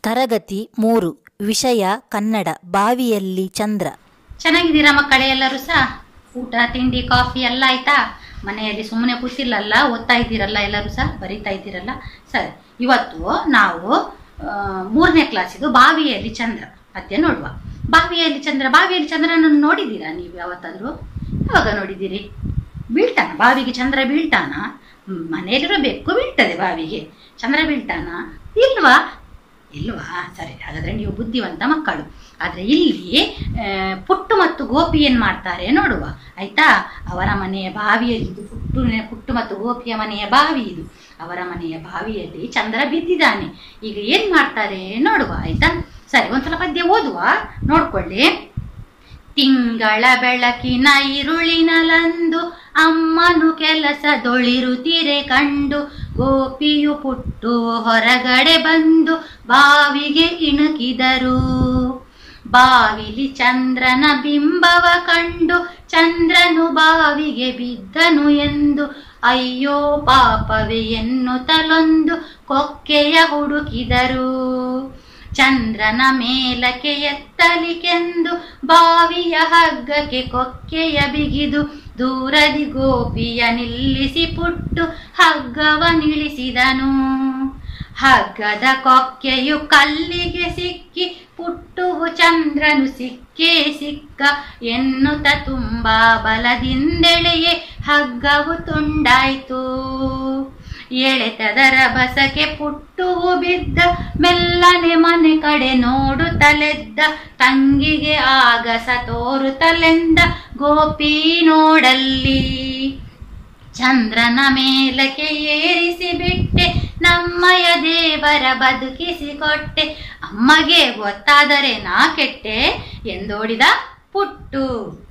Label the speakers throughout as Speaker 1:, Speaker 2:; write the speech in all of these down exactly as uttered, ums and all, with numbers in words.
Speaker 1: ತರಗತಿ ಮೂರು, ವಿಷಯ ಕನ್ನಡ. ಬಾವಿಯಲ್ಲಿ ಚಂದ್ರ.
Speaker 2: ಚೆನ್ನಾಗಿದ್ದೀರಾ ಮಕ್ಕಳೇ? ಎಲ್ಲರೂ ಸಹ ಊಟ ತಿಂಡಿ ಕಾಫಿ ಎಲ್ಲ ಆಯ್ತಾ? ಮನೆಯಲ್ಲಿ ಸುಮ್ಮನೆ ಕೂತಿಲ್ಲಲ್ಲ, ಓದ್ತಾ ಇದ್ದೀರಲ್ಲ, ಎಲ್ಲರೂ ಸಹ ಬರೀತಾ ಇದ್ದೀರಲ್ಲ. ಸರಿ, ಇವತ್ತು ನಾವು ಮೂರನೇ ಕ್ಲಾಸಿದು ಬಾವಿಯಲ್ಲಿ ಚಂದ್ರ ಪದ್ಯ ನೋಡುವ. ಬಾವಿಯಲ್ಲಿ ಚಂದ್ರ. ಬಾವಿಯಲ್ಲಿ ಚಂದ್ರನನ್ನು ನೋಡಿದ್ದೀರಾ ನೀವು ಯಾವತ್ತಾದರೂ? ಯಾವಾಗ ನೋಡಿದ್ದೀರಿ? ಬೀಳ್ತಾನ ಬಾವಿಗೆ ಚಂದ್ರ? ಬೀಳ್ತಾನ? ಮನೆಯಲ್ಲಿರೋ ಬೆಕ್ಕು ಬೀಳ್ತದೆ ಬಾವಿಗೆ, ಚಂದ್ರ ಬೀಳ್ತಾನ? ಇಲ್ವಾ? ಇಲ್ವಾ? ಸರಿ, ಹಾಗಾದ್ರೆ ನೀವು ಬುದ್ಧಿವಂತ ಮಕ್ಕಳು. ಆದರೆ ಇಲ್ಲಿ ಪುಟ್ಟು ಮತ್ತು ಗೋಪಿ ಏನು ಮಾಡ್ತಾರೆ ನೋಡುವ, ಆಯ್ತಾ? ಅವರ ಮನೆಯ ಬಾವಿಯಲ್ಲಿ, ಇದು ಪುಟ್ಟು ಪುಟ್ಟು ಮತ್ತು ಗೋಪಿಯ ಮನೆಯ ಬಾವಿ ಇದು. ಅವರ ಮನೆಯ ಬಾವಿಯಲ್ಲಿ ಚಂದ್ರ ಬಿದ್ದಿದ್ದಾನೆ. ಈಗ ಏನ್ ಮಾಡ್ತಾರೆ ನೋಡುವ, ಆಯ್ತಾ? ಸರಿ, ಒಂದ್ಸಲ ಪದ್ಯ ಓದುವ, ನೋಡ್ಕೊಳ್ಳಿ. ತಿಂಗಳ ಬೆಳಕಿನ ಇರುಳಿನಲಂದು ಅಮ್ಮನು ಕೆಲಸದೊಳಿರುತ್ತಿರೆ ಕಂಡು ಗೋಪಿಯು ಪುಟ್ಟು ಹೊರಗಡೆ ಬಂದು ಬಾವಿಗೆ ಇಣುಕಿದರು. ಬಾವಿಲಿ ಚಂದ್ರನ ಬಿಂಬವ ಕಂಡು ಚಂದ್ರನು ಬಾವಿಗೆ ಬಿದ್ದನು ಎಂದು ಅಯ್ಯೋ ಪಾಪವೇ ಎನ್ನುತ್ತಲೊಂದು ಕೊಕ್ಕೆಯ ಹುಡುಕಿದರು. ಚಂದ್ರನ ಮೇಲಕ್ಕೆ ಎತ್ತಲಿಕೆಂದು ಬಾವಿಯ ಹಗ್ಗಕ್ಕೆ ಕೊಕ್ಕೆಯ ಬಿಗಿದು ದೂರದಿ ಗೋಪಿಯ ನಿಲ್ಲಿಸಿ ಪುಟ್ಟು ಹಗ್ಗವನಿಳಿಸಿದನು. ಹಗ್ಗದ ಕೊಕ್ಕೆಯು ಕಲ್ಲಿಗೆ ಸಿಕ್ಕಿ ಪುಟ್ಟುವು ಚಂದ್ರನು ಸಿಕ್ಕೇ ಸಿಕ್ಕ ಎನ್ನುತ್ತ ತುಂಬಾ ಬಲದಿಂದೆಳೆಯೇ ಹಗ್ಗವು ತುಂಡಾಯ್ತು. ಎಳೆತದರ ಬಸಕೆ ಪುಟ್ಟುವು ಬಿದ್ದ ಮೆಲ್ಲನೆ ಮನೆ ಕಡೆ ನೋಡುತ್ತಲೆದ್ದ ತಂಗಿಗೆ ಆಗಸ ತೋರುತ್ತಲೆಂದ ಗೋಪಿ ನೋಡಲ್ಲಿ. ಚಂದ್ರನ ಮೇಲಕ್ಕೆ ಏರಿಸಿ ಬಿಟ್ಟೆ ನಮ್ಮಯ ದೇವರ ಬದುಕಿಸಿಕೊಟ್ಟೆ ಅಮ್ಮಗೆ ಗೊತ್ತಾದರೆ ನಾ ಕೆಟ್ಟೆ ಎಂದೋಡಿದ ಪುಟ್ಟು.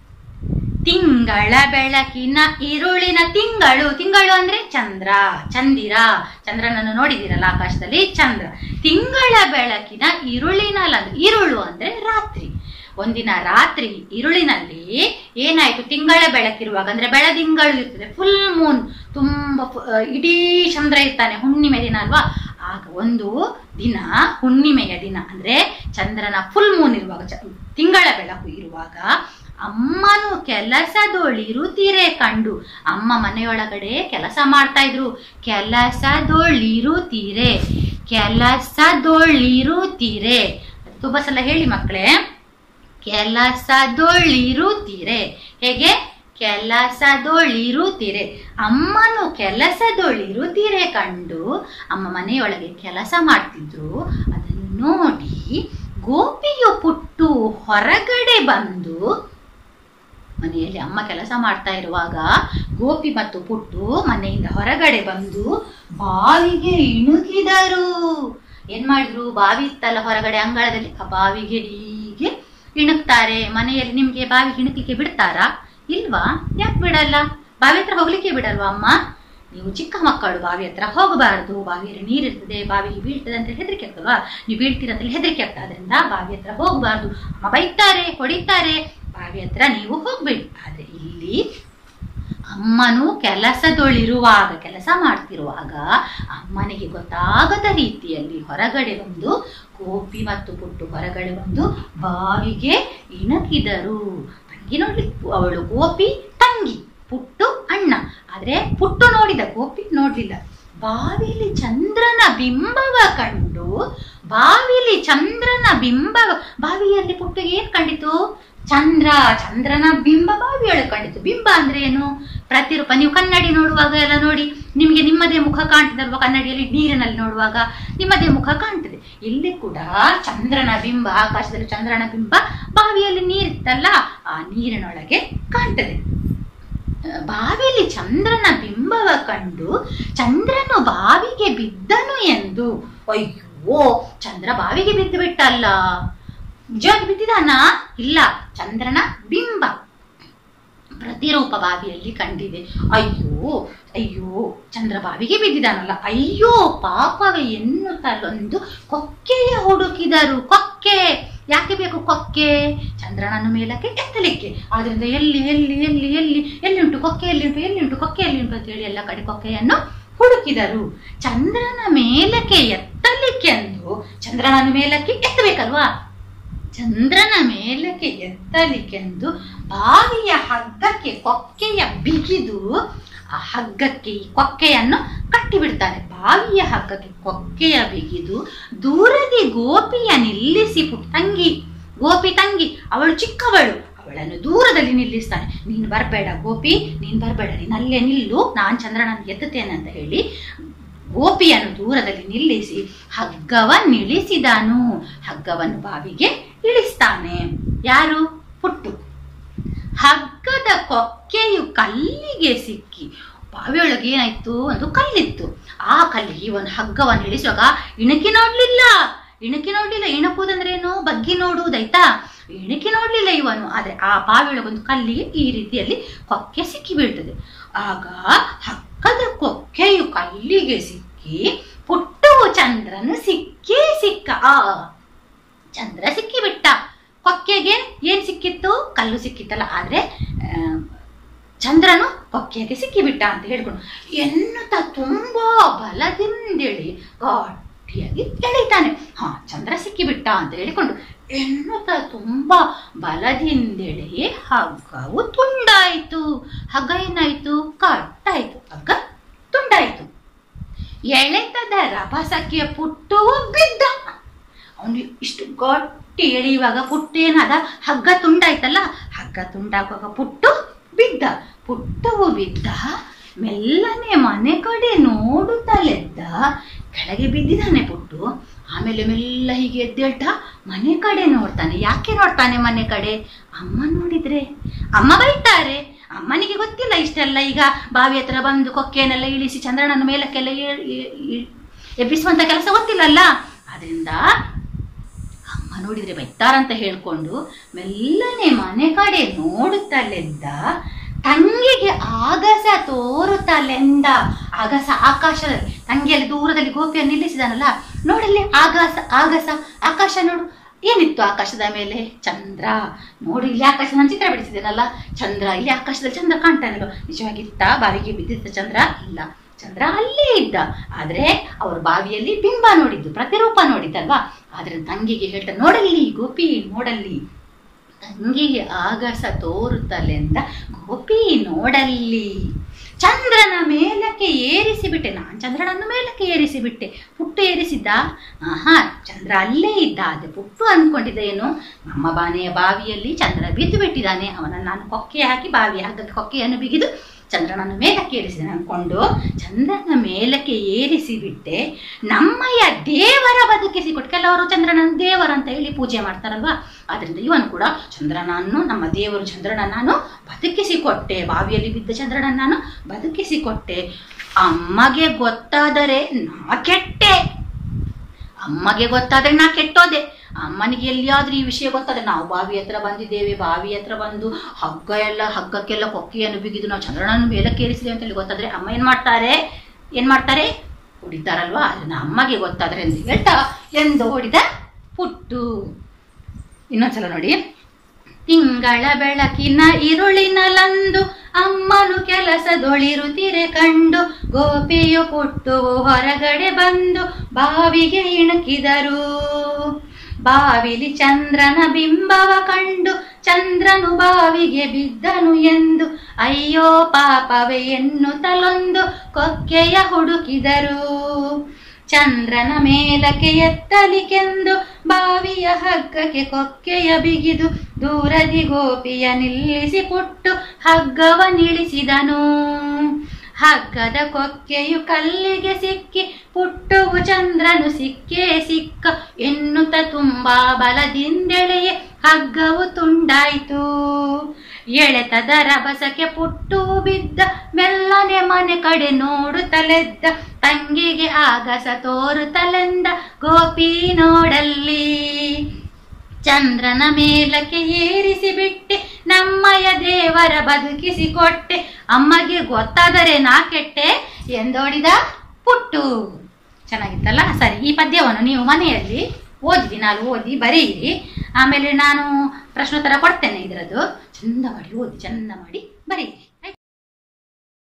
Speaker 2: ತಿಂಗಳ ಬೆಳಕಿನ ಇರುಳಿನ ತಿಂಗಳು. ತಿಂಗಳು ಅಂದ್ರೆ ಚಂದ್ರ, ಚಂದಿರ. ಚಂದ್ರನನ್ನು ನೋಡಿದಿರಲ್ಲ ಆಕಾಶದಲ್ಲಿ, ಚಂದ್ರ. ತಿಂಗಳ ಬೆಳಕಿನ ಇರುಳಿನಲ್ಲ, ಇರುಳು ಅಂದ್ರೆ ರಾತ್ರಿ. ಒಂದಿನ ರಾತ್ರಿ ಇರುಳಿನಲ್ಲಿ ಏನಾಯ್ತು? ತಿಂಗಳ ಬೆಳಕಿರುವಾಗ ಅಂದ್ರೆ ಬೆಳದಿಂಗಳು ಇರ್ತದೆ, ಫುಲ್ ಮೂನ್, ತುಂಬಾ ಇಡೀ ಚಂದ್ರ ಇರ್ತಾನೆ, ಹುಣ್ಣಿಮೆ ದಿನ ಅಲ್ವಾ? ಆಗ ಒಂದು ದಿನ, ಹುಣ್ಣಿಮೆಯ ದಿನ ಅಂದ್ರೆ ಚಂದ್ರನ ಫುಲ್ ಮೂನ್ ಇರುವಾಗ, ತಿಂಗಳ ಬೆಳಕು ಇರುವಾಗ ಅಮ್ಮನು ಕೆಲಸದೊಳಿರುತ್ತಿರೆ ಕಂಡು. ಅಮ್ಮ ಮನೆಯೊಳಗಡೆ ಕೆಲಸ ಮಾಡ್ತಾ ಇದ್ರು. ಕೆಲಸದೊಳಿರುತ್ತಿರೆ, ಕೆಲಸದೊಳಿರುತ್ತಿರೆ. ತುಂಬಾ ಸಲ ಹೇಳಿ ಮಕ್ಕಳೇ, ಕೆಲಸದೊಳಿರುತ್ತಿರೆ. ಹೇಗೆ? ಕೆಲಸದೊಳಿರುತ್ತಿರೆ. ಅಮ್ಮನು ಕೆಲಸದೊಳಿರುತ್ತಿರೆ ಕಂಡು, ಅಮ್ಮ ಮನೆಯೊಳಗೆ ಕೆಲಸ ಮಾಡ್ತಿದ್ರು. ಅದನ್ನು ನೋಡಿ ಗೋಪಿಯು ಪುಟ್ಟು ಹೊರಗಡೆ ಬಂದು, ಮನೆಯಲ್ಲಿ ಅಮ್ಮ ಕೆಲಸ ಮಾಡ್ತಾ ಇರುವಾಗ ಗೋಪಿ ಮತ್ತು ಪುಟ್ಟು ಮನೆಯಿಂದ ಹೊರಗಡೆ ಬಂದು ಬಾವಿಗೆ ಇಣುಕಿದರು. ಏನ್ ಮಾಡಿದ್ರು? ಬಾವಿ ಇತ್ತಲ್ಲ ಹೊರಗಡೆ ಅಂಗಳದಲ್ಲಿ, ಆ ಬಾವಿಗೆ ಹೀಗೆ ಇಣುಕ್ತಾರೆ. ಮನೆಯಲ್ಲಿ ನಿಮ್ಗೆ ಬಾವಿ ಇಣುಕಲಿಕ್ಕೆ ಬಿಡ್ತಾರಾ? ಇಲ್ವಾ? ಯಾಕೆ ಬಿಡಲ್ಲ? ಬಾವಿ ಹತ್ರ ಹೋಗ್ಲಿಕ್ಕೆ ಬಿಡಲ್ವಾ ಅಮ್ಮ? ನೀವು ಚಿಕ್ಕ ಮಕ್ಕಳು, ಬಾವಿ ಹತ್ರ ಹೋಗಬಾರದು, ಬಾವಿಯಲ್ಲಿ ನೀರಿರ್ತದೆ, ಬಾವಿಗೆ ಬೀಳ್ತದೆ ಅಂತ ಹೆದರಿಕೆ ಆಗ್ತಲ್ವಾ? ನೀವು ಬೀಳ್ತೀರ ಅಂತ ಹೆದರಿಕೆ ಆಗ್ತದೆ, ಅದರಿಂದ ಬಾವಿ ಹತ್ರ ಹೋಗಬಾರ್ದು. ಅಮ್ಮ ಬೈತಾರೆ, ಹೊಡಿತಾರೆ, ಬಾವಿ ಹತ್ರ ನೀವು ಹೋಗ್ಬೇಡಿ. ಆದ್ರೆ ಇಲ್ಲಿ ಅಮ್ಮನು ಕೆಲಸದೊಳಿರುವಾಗ, ಕೆಲಸ ಮಾಡ್ತಿರುವಾಗ ಅಮ್ಮನಿಗೆ ಗೊತ್ತಾಗದ ರೀತಿಯಲ್ಲಿ ಹೊರಗಡೆ ಬಂದು ಗೋಪಿ ಮತ್ತು ಪುಟ್ಟು ಹೊರಗಡೆ ಬಂದು ಬಾವಿಗೆ ಇಣಕಿದರು. ತಂಗಿ ನೋಡ್ಲಿಕ್ಕೆ, ಅವಳು ಗೋಪಿ ತಂಗಿ, ಪುಟ್ಟು ಅಣ್ಣ. ಆದ್ರೆ ಪುಟ್ಟು ನೋಡಿದ, ಗೋಪಿ ನೋಡ್ಲಿಲ್ಲ. ಬಾವಿಲಿ ಚಂದ್ರನ ಬಿಂಬವ ಕಂಡು, ಬಾವಿಲಿ ಚಂದ್ರನ ಬಿಂಬವ, ಬಾವಿಯಲ್ಲಿ ಪುಟ್ಟಿಗೆ ಏನ್ ಕಂಡಿತು? ಚಂದ್ರ, ಚಂದ್ರನ ಬಿಂಬ ಬಾವಿಯೊಳಗೆ ಕಂಡಿತು. ಬಿಂಬ ಅಂದ್ರೆ ಏನು? ಪ್ರತಿರೂಪ. ನೀವು ಕನ್ನಡಿ ನೋಡುವಾಗ ಎಲ್ಲ ನೋಡಿ, ನಿಮ್ಗೆ ನಿಮ್ಮದೇ ಮುಖ ಕಾಣ್ತದಲ್ವಾ? ಕನ್ನಡಿಯಲ್ಲಿ ನೀರಿನಲ್ಲಿ ನೋಡುವಾಗ ನಿಮ್ಮದೇ ಮುಖ ಕಾಣ್ತದೆ. ಇಲ್ಲಿ ಕೂಡ ಚಂದ್ರನ ಬಿಂಬ, ಆಕಾಶದಲ್ಲಿ ಚಂದ್ರನ ಬಿಂಬ, ಬಾವಿಯಲ್ಲಿ ನೀರಿತ್ತಲ್ಲ ಆ ನೀರಿನೊಳಗೆ ಕಾಣ್ತದೆ. ಬಾವಿಯಲ್ಲಿ ಚಂದ್ರನ ಬಿಂಬವ ಕಂಡು ಚಂದ್ರನು ಬಾವಿಗೆ ಬಿದ್ದನು ಎಂದು. ಅಯ್ಯೋ, ಚಂದ್ರ ಬಾವಿಗೆ ಬಿದ್ದು ಬಿಟ್ಟಲ್ಲ. ನಿಜವಾಗಿ ಬಿದ್ದಿದಾನ? ಇಲ್ಲ, ಚಂದ್ರನ ಬಿಂಬ, ಪ್ರತಿರೂಪ ಬಾವಿಯಲ್ಲಿ ಕಂಡಿದೆ. ಅಯ್ಯೋ ಅಯ್ಯೋ, ಚಂದ್ರ ಬಾವಿಗೆ ಬಿದ್ದಿದಾನಲ್ಲ, ಅಯ್ಯೋ ಪಾಪವೇ ಎನ್ನುತ್ತಲೊಂದು ಕೊಕ್ಕೆಯ ಹುಡುಕಿದರು. ಕೊಕ್ಕೆ ಯಾಕೆ ಬೇಕು? ಕೊಕ್ಕೆ ಚಂದ್ರನನ್ನು ಮೇಲಕ್ಕೆ ಎತ್ತಲಿಕ್ಕೆ. ಆದ್ರಿಂದ ಎಲ್ಲಿ ಎಲ್ಲಿ ಎಲ್ಲಿ ಎಲ್ಲಿ ಎಲ್ಲಿ ಉಂಟು ಕೊಕ್ಕೆ, ಎಲ್ಲಿ ಉಂಟು ಎಲ್ಲಿ ಉಂಟು ಕೊಕ್ಕೆ, ಎಲ್ಲಿ ಉಂಟು ಅಂತ ಹೇಳಿ ಎಲ್ಲ ಕಡೆ ಕೊಕ್ಕೆಯನ್ನು ಹುಡುಕಿದರು. ಚಂದ್ರನ ಮೇಲಕ್ಕೆ ಎತ್ತಲಿಕ್ಕೆಂದು ಚಂದ್ರನನ್ನು ಮೇಲಕ್ಕೆ ಎತ್ತಬೇಕಲ್ವಾ? ಚಂದ್ರನ ಮೇಲಕ್ಕೆ ಎತ್ತಲಿಕ್ಕೆಂದು ಬಾವಿಯ ಹಗ್ಗಕ್ಕೆ ಕೊಕ್ಕೆಯ ಬಿಗಿದು ಆ ಹಗ್ಗಕ್ಕೆ ಈ ಕೊಕ್ಕೆಯನ್ನು ಕಟ್ಟಿಬಿಡ್ತಾನೆ. ಬಾವಿಯ ಹಗ್ಗಕ್ಕೆ ಕೊಕ್ಕೆಯ ಬಿಗಿದು ದೂರದಿ ಗೋಪಿಯ ನಿಲ್ಲಿಸಿ ತಂಗಿ, ಗೋಪಿ ತಂಗಿ ಅವಳು ಚಿಕ್ಕವಳು, ಅವಳನ್ನು ದೂರದಲ್ಲಿ ನಿಲ್ಲಿಸ್ತಾನೆ. ನೀನು ಬರಬೇಡ ಗೋಪಿ, ನೀನು ಬರಬೇಡ, ನೀನು ಅಲ್ಲೇ ನಿಲ್ಲು, ನಾನು ಚಂದ್ರನನ್ನು ಎತ್ತುತ್ತೇನೆ ಅಂತ ಹೇಳಿ ಗೋಪಿಯನ್ನು ದೂರದಲ್ಲಿ ನಿಲ್ಲಿಸಿ ಹಗ್ಗವನ್ನು ಇಳಿಸಿದನು. ಹಗ್ಗವನ್ನು ಬಾವಿಗೆ ಇಳಿಸ್ತಾನೆ. ಯಾರು? ಪುಟ್ಟು. ಹಗ್ಗದ ಕೊಕ್ಕೆಯು ಕಲ್ಲಿಗೆ ಸಿಕ್ಕಿ, ಬಾವಿಯೊಳಗೆ ಏನಾಯ್ತು? ಒಂದು ಕಲ್ಲಿತ್ತು. ಆ ಕಲ್ಲಿಗೆ ಇವನು ಹಗ್ಗವನ್ನು ಇಳಿಸುವಾಗ ಇಣಕಿ ನೋಡ್ಲಿಲ್ಲ, ಇಣಕಿ ನೋಡ್ಲಿಲ್ಲ. ಇಣಕುವುದಂದ್ರೇನು? ಬಗ್ಗಿ ನೋಡುವುದಾಯ್ತಾ? ಇಣಕಿ ನೋಡ್ಲಿಲ್ಲ ಇವನು. ಆದ್ರೆ ಆ ಬಾವಿಯೊಳಗೊಂದು ಕಲ್ಲಿಗೆ ಈ ರೀತಿಯಲ್ಲಿ ಕೊಕ್ಕೆ ಸಿಕ್ಕಿ ಬೀಳ್ತದೆ. ಆಗ ಹಗ್ಗದ ಕೊಕ್ಕೆಯು ಕಲ್ಲಿಗೆ ಸಿಕ್ಕಿ ಪುಟ್ಟು ಚಂದ್ರನು ಸಿಕ್ಕೇ ಸಿಕ್ಕ. ಆ ಚಂದ್ರ ಸಿಕ್ಕಿ ಬಿಟ್ಟ. ಕೊಕ್ಕೆಗೆ ಏನ್ ಸಿಕ್ಕಿತ್ತು? ಕಲ್ಲು ಸಿಕ್ಕಿತ್ತಲ್ಲ. ಆದ್ರೆ ಚಂದ್ರನು ಕೊಕ್ಕೆಗೆ ಸಿಕ್ಕಿಬಿಟ್ಟ ಅಂತ ಹೇಳ್ಕೊಂಡು ಎನ್ನುತ್ತಾ ತುಂಬಾ ಬಲದಿಂದೇಳಿ ಗಟ್ಟಿಯಾಗಿ ಎಳಿತಾನೆ. ಹಾ, ಚಂದ್ರ ಸಿಕ್ಕಿಬಿಟ್ಟ ಅಂತ ಹೇಳಿಕೊಂಡು ಎನ್ನುತ್ತಾ ತುಂಬಾ ಬಲದಿಂದೆಳೆ ಹಗ್ಗವು ತುಂಡಾಯಿತು. ಹಗ್ಗ ಏನಾಯ್ತು? ಕಟ್ಟಾಯ್ತು. ಹಗ್ಗ ತುಂಡಾಯ್ತು. ಎಳೆತದ ರಭಸಕ್ಕೆ ಪುಟ್ಟುವು ಬಿದ್ದ. ಅವನು ಇಷ್ಟು ಗಟ್ಟಿ ಎಳೆಯುವಾಗ ಪುಟ್ಟು ಏನಾದ? ಹಗ್ಗ ತುಂಡಾಯ್ತಲ್ಲ, ಹಗ್ಗ ತುಂಡಾಗುವಾಗ ಪುಟ್ಟು ಬಿದ್ದ. ಪುಟ್ಟವು ಬಿದ್ದ. ಮೆಲ್ಲನೆ ಮನೆ ಕಡೆ ನೋಡುತ್ತಲೆದ್ದ. ಕೆಳಗೆ ಬಿದ್ದಿದ್ದಾನೆ ಪುಟ್ಟು. ಆಮೇಲೆ ಮೆಲ್ಲ ಹೀಗೆ ಎದ್ದೇಳ್ತಾ ಮನೆ ಕಡೆ ನೋಡ್ತಾನೆ. ಯಾಕೆ ನೋಡ್ತಾನೆ ಮನೆ ಕಡೆ? ಅಮ್ಮ ನೋಡಿದ್ರೆ ಅಮ್ಮ ಬೈತಾರೆ. ಅಮ್ಮನಿಗೆ ಗೊತ್ತಿಲ್ಲ ಇಷ್ಟೆಲ್ಲ ಈಗ ಬಾವಿ ಹತ್ರ ಬಂದು ಕೊಕ್ಕೆಯನ್ನೆಲ್ಲ ಇಳಿಸಿ ಚಂದ್ರನನ್ನು ಮೇಲಕ್ಕೆಲ್ಲ ಎಬ್ಬಿಸುವಂತ ಕೆಲಸ ಗೊತ್ತಿಲ್ಲಲ್ಲ. ಆದ್ರಿಂದ ಅಮ್ಮ ನೋಡಿದ್ರೆ ಬೈತಾರಂತ ಹೇಳ್ಕೊಂಡು ಮೆಲ್ಲನೆ ಮನೆ ಕಡೆ ನೋಡುತ್ತಲೆದ್ದ. ತಂಗಿಗೆ ಆಗಸ ತೋರುತ್ತಲೆಂದ. ಆಗಸ ಆಕಾಶದಲ್ಲಿ, ತಂಗಿಯಲ್ಲಿ ದೂರದಲ್ಲಿ ಗೋಪಿಯನ್ನು ನಿಲ್ಲಿಸಿದಾನಲ್ಲ, ನೋಡಲ್ಲಿ ಆಗಸ, ಆಗಸ ಆಕಾಶ ನೋಡು. ಏನಿತ್ತು ಆಕಾಶದ ಮೇಲೆ? ಚಂದ್ರ. ನೋಡಿ, ಇಲ್ಲಿ ಆಕಾಶ ನಾನು ಚಿತ್ರ ಬಿಡಿಸಿದ್ದೇನಲ್ಲ, ಚಂದ್ರ. ಇಲ್ಲಿ ಆಕಾಶದಲ್ಲಿ ಚಂದ್ರ ಕಾಣ್ತಾನಲ್ಲ. ನಿಜವಾಗಿತ್ತ ಬಾವಿಗೆ ಬಿದ್ದಿದ್ದ ಚಂದ್ರ? ಇಲ್ಲ, ಚಂದ್ರ ಅಲ್ಲೇ ಇದ್ದ. ಆದ್ರೆ ಅವರು ಬಾವಿಯಲ್ಲಿ ಬಿಂಬ ನೋಡಿದ್ದು, ಪ್ರತಿರೂಪ ನೋಡಿದ್ದಲ್ವಾ. ಆದ್ರೆ ತಂಗಿಗೆ ಹೇಳ್ತಾರೆ, ನೋಡಲ್ಲಿ ಗೋಪಿ, ನೋಡಲ್ಲಿ. ತಂಗಿಗೆ ಆಗಸ ತೋರುತ್ತಲೆಂದ ಗೋಪಿ ನೋಡಲ್ಲಿ. ಚಂದ್ರನ ಮೇಲಕ್ಕೆ ಏರಿಸಿಬಿಟ್ಟೆ. ನಾನು ಚಂದ್ರನನ್ನು ಮೇಲಕ್ಕೆ ಏರಿಸಿಬಿಟ್ಟೆ. ಪುಟ್ಟು ಏರಿಸಿದ್ದ? ಆಹಾ, ಚಂದ್ರ ಅಲ್ಲೇ ಇದ್ದ. ಅದೇ ಪುಟ್ಟು ಅಂದ್ಕೊಂಡಿದ್ದ ಏನು? ನಮ್ಮ ಬಾನೆಯ ಬಾವಿಯಲ್ಲಿ ಚಂದ್ರ ಬಿದ್ದು ಬಿಟ್ಟಿದ್ದಾನೆ, ಅವನನ್ನು ನಾನು ಕೊಕ್ಕೆ ಹಾಕಿ ಬಾವಿ ಹಗ್ಗಕ್ಕೆ ಕೊಕ್ಕೆಯನ್ನು ಬಿಗಿದು ಚಂದ್ರನನ್ನು ಮೇಲಕ್ಕೆ ಏರಿಸಿದೆ ಅನ್ಕೊಂಡು ಚಂದ್ರನ ಮೇಲಕ್ಕೆ ಏರಿಸಿಬಿಟ್ಟೆ. ನಮ್ಮಯ್ಯ ದೇವರ ಬದುಕಿಸಿಕೊಟ್ಟು. ಕೆಲವರು ಚಂದ್ರನನ್ನು ದೇವರು ಅಂತ ಹೇಳಿ ಪೂಜೆ ಮಾಡ್ತಾರಲ್ವಾ. ಆದ್ರಿಂದ ಇವನು ಕೂಡ ಚಂದ್ರನನ್ನು, ನಮ್ಮ ದೇವರು ಚಂದ್ರನ ನಾನು ಬದುಕಿಸಿಕೊಟ್ಟೆ. ಬಾವಿಯಲ್ಲಿ ಬಿದ್ದ ಚಂದ್ರನ ನಾನು ಬದುಕಿಸಿಕೊಟ್ಟೆ. ಅಮ್ಮಗೆ ಗೊತ್ತಾದರೆ ನಾ ಕೆಟ್ಟೆ. ಅಮ್ಮಗೆ ಗೊತ್ತಾದ್ರೆ ನಾ ಕೆಟ್ಟೋದೆ. ಅಮ್ಮನಿಗೆ ಎಲ್ಲಿಯಾದ್ರೂ ಈ ವಿಷಯ ಗೊತ್ತಾದ್ರೆ, ನಾವು ಬಾವಿ ಹತ್ರ ಬಂದಿದ್ದೇವೆ, ಬಾವಿ ಹತ್ರ ಬಂದು ಹಗ್ಗ ಎಲ್ಲ ಹಗ್ಗಕ್ಕೆಲ್ಲ ಕೊಕ್ಕೆಯನ್ನು ಬಿಗಿದು ನಾವು ಚಂದ್ರನನ್ನು ಮೇಲಕ್ಕೆ ಏರಿಸಿದೆ ಅಂತ ಹೇಳಿ ಗೊತ್ತಾದ್ರೆ ಅಮ್ಮ ಏನ್ ಮಾಡ್ತಾರೆ? ಏನ್ ಮಾಡ್ತಾರೆ? ಹೊಡಿತಾರಲ್ವಾ. ಅದನ್ನ ಅಮ್ಮಗೆ ಗೊತ್ತಾದ್ರೆ ಎಂದು ಹೇಳ್ತಾ ಎಂದು ಹೊಡಿದ ಪುಟ್ಟು. ಇನ್ನೊಂದ್ಸಲ ನೋಡಿ. ತಿಂಗಳ ಬೆಳಕಿನ ಇರುಳಿನಲಂದು ಅಮ್ಮನು ಕೆಲಸದೊಳಿರುತ್ತಿರೆ ಕಂಡು ಗೋಪಿಯು ಪುಟ್ಟು ಹೊರಗಡೆ ಬಂದು ಬಾವಿಗೆ ಇಣುಕಿದರು. ಬಾವಿಲಿ ಚಂದ್ರನ ಬಿಂಬವ ಕಂಡು ಚಂದ್ರನು ಬಾವಿಗೆ ಬಿದ್ದನು ಎಂದು ಅಯ್ಯೋ ಪಾಪವೇ ಎನ್ನುತ್ತಲೊಂದು ಕೊಕ್ಕೆಯ ಹುಡುಕಿದರು. ಚಂದ್ರನ ಮೇಲಕ್ಕೆ ಎತ್ತಲಿಕೆಂದು ಬಾವಿಯ ಹಗ್ಗಕ್ಕೆ ಕೊಕ್ಕೆಯ ಬಿಗಿದು ದೂರದಿ ಗೋಪಿಯ ನಿಲ್ಲಿಸಿ ಪುಟ್ಟು ಹಗ್ಗವನಿಳಿಸಿದನು. ಹಗ್ಗದ ಕೊಕ್ಕೆಯು ಕಲ್ಲಿಗೆ ಸಿಕ್ಕಿ ಪುಟ್ಟುವು ಚಂದ್ರನು ಸಿಕ್ಕೇ ಸಿಕ್ಕ ಎನ್ನುತ್ತ ತುಂಬಾ ಬಲದಿಂದೆಳೆಯೇ ಹಗ್ಗವು ತುಂಡಾಯ್ತು. ಎಳೆತದ ರಭಸಕ್ಕೆ ಪುಟ್ಟು ಬಿದ್ದ. ಮೆಲ್ಲನೆ ಮನೆ ಕಡೆ ನೋಡುತ್ತಲೆದ್ದ. ತಂಗಿಗೆ ಆಗಸ ತೋರುತ್ತಲೆಂದ ಗೋಪಿ ನೋಡಲ್ಲಿ. ಚಂದ್ರನ ಮೇಲಕ್ಕೆ ಏರಿಸಿ ಬಿಟ್ಟೆ. ನಮ್ಮಯ ದೇವರ ಬದುಕಿಸಿಕೊಟ್ಟೆ. ಅಮ್ಮಗೆ ಗೊತ್ತಾದರೆ ನಾ ಕೆಟ್ಟೆ ಎಂದೋಡಿದ ಪುಟ್ಟು. ಚೆನ್ನಾಗಿತ್ತಲ್ಲ? ಸರಿ, ಈ ಪದ್ಯವನ್ನು ನೀವು ಮನೆಯಲ್ಲಿ ಓದಿ, ದಿನಾಲು ಓದಿ ಬರೆಯಿರಿ. ಆಮೇಲೆ ನಾನು ಪ್ರಶ್ನೋತ್ತರ ಕೊಡ್ತೇನೆ. ಇದರದ್ದು ಚಂದ ಮಾಡಿ ಓದಿ, ಚಂದ ಮಾಡಿ ಬರೆಯಿರಿ.